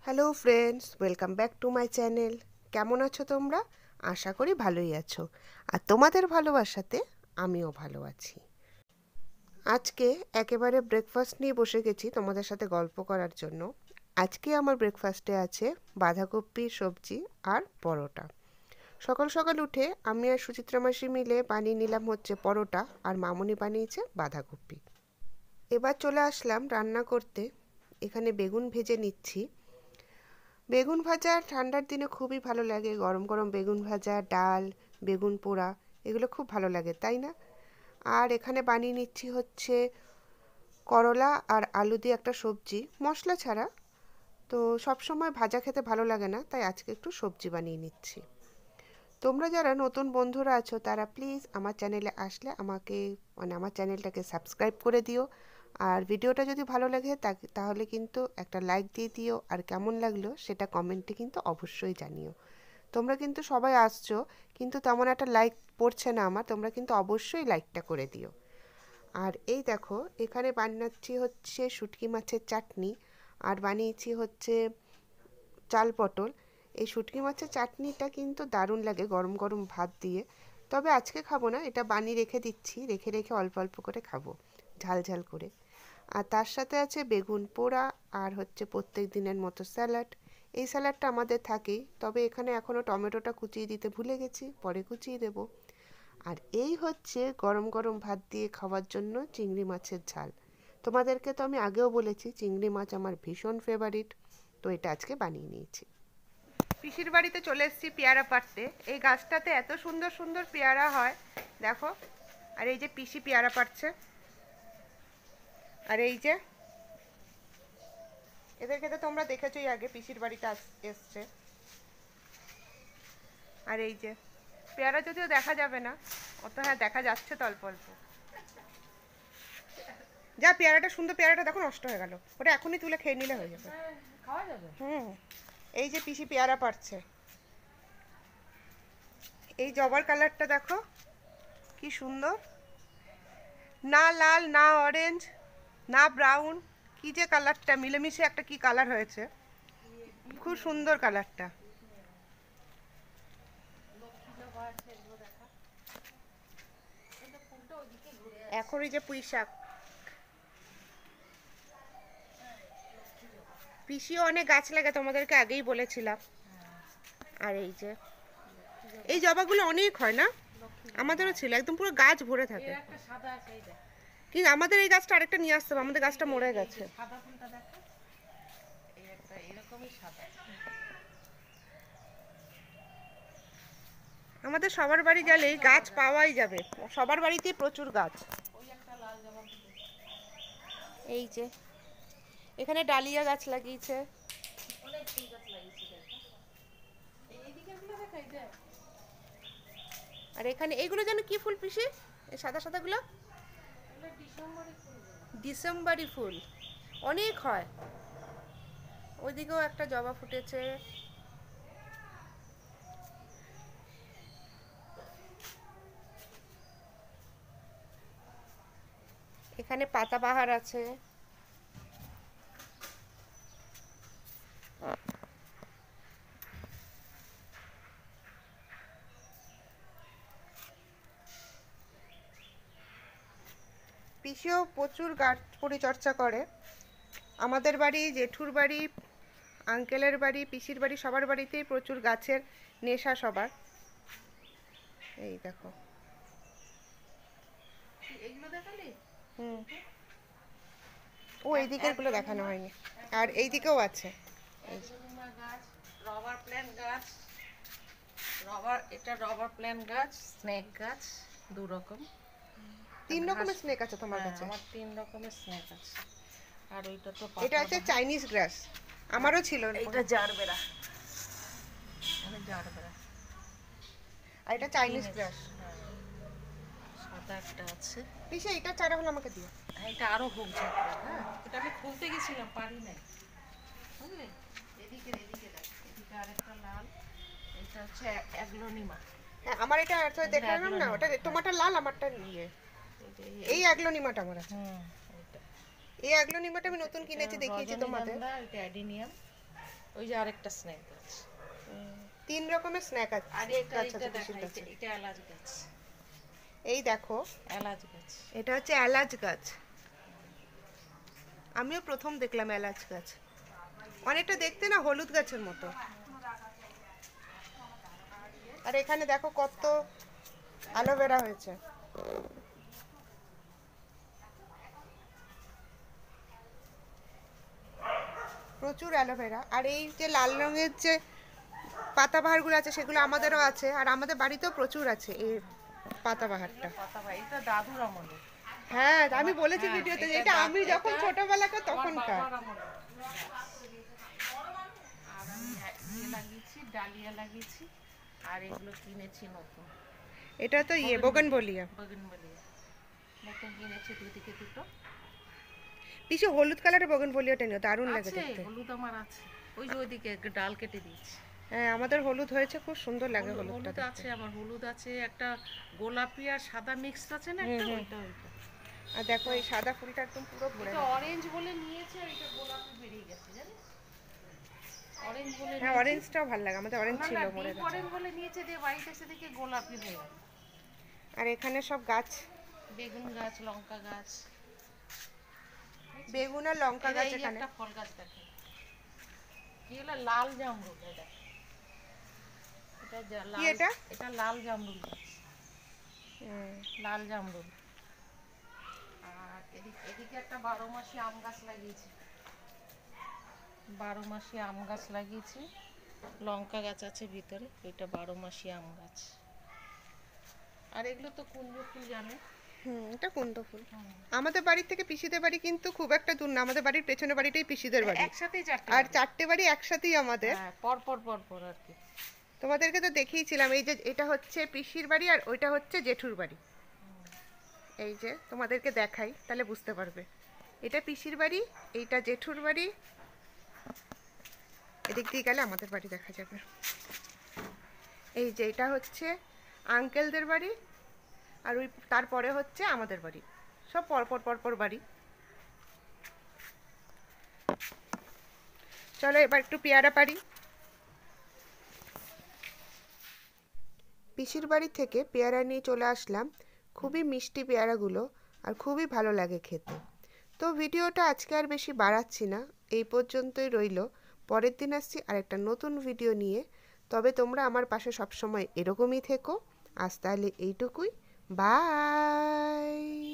Hello friends, welcome back to my channel. কেমন আছো তোমরা? আশা করি ভালোই আছো। আর তোমাদের ভালোবাসাতে আমিও ভালো আছি। আজকে একেবারে ব্রেকফাস্ট নিয়ে বসে গেছি তোমাদের সাথে গল্প করার জন্য। আজকে আমার ব্রেকফাস্টে আছে বাঁধাকপির সবজি আর পরোটা। সকাল সকাল উঠে আমি আর সুচিত্রা মাসি মিলে বানিয়ে নিলাম হচ্ছে পরোটা, আর মামুনি বানিয়েছে বাঁধাকপি। এবার চলে আসলাম রান্না করতে। এখানে বেগুন ভেজে নিচ্ছি। বেগুন ভাজা ঠান্ডার দিনে খুবই ভালো লাগে। গরম গরম বেগুন ভাজা, ডাল, বেগুন পোড়া, এগুলো খুব ভালো লাগে, তাই না? আর এখানে বানিয়ে নিচ্ছি হচ্ছে করলা আর আলু দিয়ে একটা সবজি, মশলা ছাড়া। তো সব সময় ভাজা খেতে ভালো লাগে না, তাই আজকে একটু সবজি বানিয়ে নিচ্ছি। তোমরা যারা নতুন বন্ধুরা আছো তারা প্লিজ আমার চ্যানেলে আসলে আমাকে আমার চ্যানেলটাকে সাবস্ক্রাইব করে দিও। আর ভিডিওটা যদি ভালো লাগে তাহলে কিন্তু একটা লাইক দিয়ে দিও, আর কেমন লাগলো সেটা কমেন্টে কিন্তু অবশ্যই জানিও। তোমরা কিন্তু সবাই আসছো, কিন্তু তেমন একটা লাইক পড়ছে না আমার, তোমরা কিন্তু অবশ্যই লাইকটা করে দিও। আর এই দেখো, এখানে বানাচ্ছি হচ্ছে শুটকি মাছের চাটনি, আর বানিয়েছি হচ্ছে চাল পটল। এই শুটকি মাছের চাটনিটা কিন্তু দারুণ লাগে গরম গরম ভাত দিয়ে। তবে আজকে খাবো না, এটা বানিয়ে রেখে দিচ্ছি, রেখে রেখে অল্প অল্প করে খাবো, ঝাল ঝাল করে। আর তার সাথে আছে বেগুন পোড়া, আর হচ্ছে প্রত্যেক দিনের মতো স্যালাড। এই স্যালাডটা আমাদের থাকেই, তবে এখানে এখনও টমেটোটা কুচিয়ে দিতে ভুলে গেছি, পরে কুচিয়ে দেবো। আর এই হচ্ছে গরম গরম ভাত দিয়ে খাওয়ার জন্য চিংড়ি মাছের ঝাল। তোমাদেরকে তো আমি আগেও বলেছি চিংড়ি মাছ আমার ভীষণ ফেভারিট, তো এটা আজকে বানিয়ে নিয়েছি। পিসির বাড়িতে চলে এসেছি পেয়ারা পাড়তে। এই গাছটাতে এত সুন্দর সুন্দর পেয়ারা হয়, দেখো। আর এই যে পিসি পেয়ারা পাড়ছে, আর এই যে এদেরকে তো তোমরা দেখেছোই আগে, পিসির বাড়িতে এসছে। আর এই যে পেয়ারা যদিও দেখা যাবে না অত, হ্যাঁ দেখা যাচ্ছে তো অল্প অল্প। যা পেয়ারাটা সুন্দর, পেয়ারাটা দেখো নষ্ট হয়ে গেল, ওটা এখনই তুলে খেয়ে নিলে হয়ে যাবে, খাওয়া যাবে। এই যে পিসি পেয়ারা পাড়ছে। এই জবার কালারটা দেখো কি সুন্দর, না লাল না অরেঞ্জ না ব্রাউন, কি যে কালারটা মিলেমিশে একটা কি কালার হয়েছে, খুব সুন্দর কালারটা। এখন এই যে পুঁই শাক, পিসিও অনেক গাছ লাগে, তোমাদেরকে আগেই বলেছিলাম। আর এই যে এই জবাগুলো অনেক হয় না, আমাদেরও ছিল, একদম পুরো গাছ ভরে থাকে। কিন্তু আমাদের এই গাছটা আরেকটা নিয়ে আসতে হবে, আমাদের গাছটা মরে গেছে। আমাদের সবার বাড়ি গেলেই গাছ পাওয়াই যাবে, সবার বাড়িতেই প্রচুর গাছ। এই যে এখানে ডালিয়া গাছ লাগিয়েছে। আর এখানে এইগুলো যেন কি ফুল পিসি, এই সাদা সাদাগুলো? ডিসেম্বরি ফুল, অনেক হয়। ওইদিকেও একটা জবা ফুটেছে। এখানে পাতাবাহার আছে। পিসিও প্রচুর গাছ পরিচর্যা করে। আমাদের বাড়ি, জেঠুর বাড়ি, আঙ্কেলের বাড়ি, পিসির বাড়ি, সবার বাড়িতেই প্রচুর গাছের নেশা সবার। এই দেখো, ও এই দিকের গুলো দেখানো হয়নি। আর এই দিকেও আছে রবার প্ল্যান্ট গাছ, এটা রবার প্ল্যান্ট গাছ, স্নেক গাছ, দু রকম। 3 রকমের স্নেক আছে তোমার কাছে? আমার 3 রকমের স্নেক আছে। আর ওইটা তো এটা আছে চাইনিজ গ্রাস, আমারও ছিল। এটা জারবেরা, মানে জারবেরা। আর এটা চাইনিজ গ্রাস। সাদা একটা আছে। পিসি এটা চারা হলো আমাকে দিও। এটা আরো হোক জারবেরা। হ্যাঁ, এটা আমি খুলতে গেছিলাম, পারি নাই, বুঝলে। এদিকে এদিকে দেখ, এদিকে আরেকটা লাল, এটা হচ্ছে অ্যাগ্লোনিমা। হ্যাঁ, আমার এটা দেখালাম না, ওটা তোমারটা লাল, আমারটা ইয়ে। এই অ্যাগ্লোনিমাটা আমার আছে। এই অ্যাগ্লোনিমাটা আমি নতুন কিনেছি, দেখিয়েছি তোমাদের। এটা অ্যাডিনিয়াম। ওই যে আরেকটা স্নেক গাছ, 3 রকমের স্ন্যাক আছে, আর এটা গাছ এটা আছে দেখা, পিসির কাছে। এটা এলাচ গাছ, এই দেখো, এলাচ গাছ। এটা হচ্ছে এলাচ গাছ। আমিও প্রথম দেখলাম এলাচ গাছ, অনেকটা দেখতে না হলুদ গাছের মতো। আর এখানে দেখো কত অ্যালোভেরা হয়েছে। প্রচুর অ্যালোভেরা। আর এই যে লাল রঙের যে পাতাবাহারগুলো আছে সেগুলো আমাদেরও আছে, আর আমাদের বাড়িতেও প্রচুর আছে এই পাতাবাহারটা। পাতাবাহার, এটা দাদুর আমলে। হ্যাঁ, আমি বলেছি হ্যাঁ, ভিডিওতে যে এটা এটা আমি যখন ছোটবেলাকার তখনকার। বাবার আমলে। আর আমি ইয়ে লাগিয়েছি, ডালিয়া লাগিয়েছি, আর এগুলো কিনেছি নতুন। এটা তো বোগানভেলিয়া। বগনভেলিয়া নতুন কিনেছি, দুদিকে দুটো পিছু হলুদ কালারের বোগানভেলিয়াটা নিও, দারুণ লাগে আছে। দেখতে। হলুদ আমার আছে, ওই যে ওইদিকে ডাল কেটে দিয়েছি। হ্যাঁ, আমাদের হলুদ হয়েছে, খুব সুন্দর লাগে হলুদটা হলুদ দেখতে। আছে আমার, হলুদ আছে, একটা গোলাপি আর সাদা মিক্স আছে না একটা, ওইটা ওইটা। আর দেখো এই সাদা ফুলটা একদম পুরো ভরে এটা গেছে। অরেঞ্জ বলে নিয়েছে, আর এটা গোলাপি বেরিয়ে গেছে জানিস, অরেঞ্জ বলে হ্যাঁ, অরেঞ্জটাও ভালো লাগে, আমাদের অরেঞ্জ ছিল, মরে গেছে। অরেঞ্জ বলে নিয়েছে, দিয়ে বাড়িতে এসে দেখি গোলাপি হয়ে গেল। আর এখানে সব গাছ, বেগুন গাছ, লঙ্কা গাছ, বেগুন আর লঙ্কা গাছ। এই যে এখানে একটা ফল গাছ দেখে, কি হলো, লাল জামরুল। এটা কি এটা? এটা লাল জামরুল গাছ, লাল জামরুল। আর এদিকে একটা 12 মাসি আম গাছ লাগিয়েছি, 12 মাসি আম গাছ লাগিয়েছি। লঙ্কা গাছ আছে ভিতরে, এটা 12 মাসি আম গাছ। আর এগুলো তো কুঞ্জ ফুল জানে। এটা কুন্দ ফুল। আমাদের বাড়ি থেকে পিসিদের বাড়ি কিন্তু খুব একটা দূর না, আমাদের বাড়ির পেছনের বাড়িটাই পিসিদের বাড়ি। একসাথেই চারটে, আর 4টে বাড়ি একসাথেই আমাদের। হ্যাঁ, পর পর পর পর আর কি। তোমাদেরকে তো দেখিয়েছিলাম, এই যে এটা হচ্ছে পিসির বাড়ি আর ওইটা হচ্ছে জেঠুর বাড়ি। এই যে তোমাদেরকে দেখাই তাহলে বুঝতে পারবে, এটা পিসির বাড়ি, এইটা জেঠুর বাড়ি, এদিক দিয়ে গেলে আমাদের বাড়ি দেখা যাবে। এই যে এটা হচ্ছে আঙ্কেলদের বাড়ি, আর ওই তারপরে হচ্ছে আমাদের বাড়ি, সব পরপর পরপর বাড়ি। চলো এবার একটু পেয়ারা পারি। পিসির বাড়ি থেকে পেয়ারা নিয়ে চলে আসলাম, খুবই মিষ্টি পেয়ারাগুলো, আর খুবই ভালো লাগে খেতে। তো ভিডিওটা আজকে আর বেশি বাড়াচ্ছি না, এই পর্যন্তই রইল। পরের দিন আসছি আরেকটা নতুন ভিডিও নিয়ে। তবে তোমরা আমার পাশে সবসময় এরকমই থেকো। আজ তাহলে এইটুকুই, বাই।